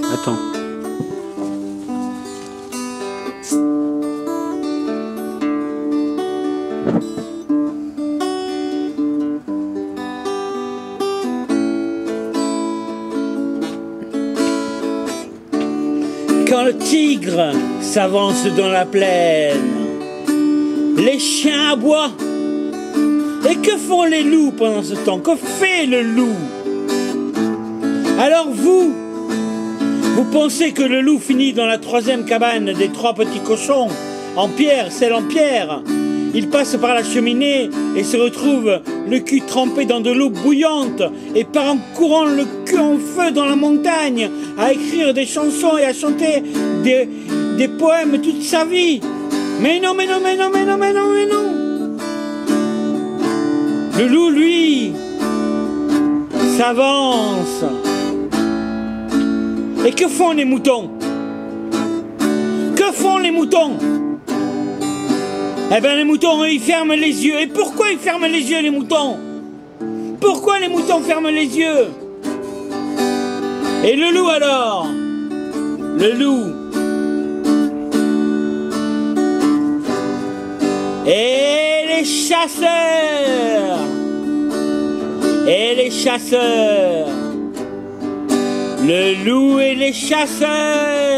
Attends. Quand le tigre s'avance dans la plaine, les chiens aboient. Et que font les loups pendant ce temps? Que fait le loup? Alors vous pensez que le loup finit dans la troisième cabane des 3 petits cochons, en pierre, celle en pierre. Il passe par la cheminée et se retrouve le cul trempé dans de l'eau bouillante et part en courant le cul en feu dans la montagne, à écrire des chansons et à chanter des poèmes toute sa vie. Mais non, mais non, mais non, mais non, mais non, mais non. Le loup, lui, s'avance. Et que font les moutons? Que font les moutons? Eh bien, les moutons, ils ferment les yeux. Et pourquoi ils ferment les yeux, les moutons? Pourquoi les moutons ferment les yeux? Et le loup, alors? Le loup. Et les chasseurs. Et les chasseurs. Le loup et les chasseurs.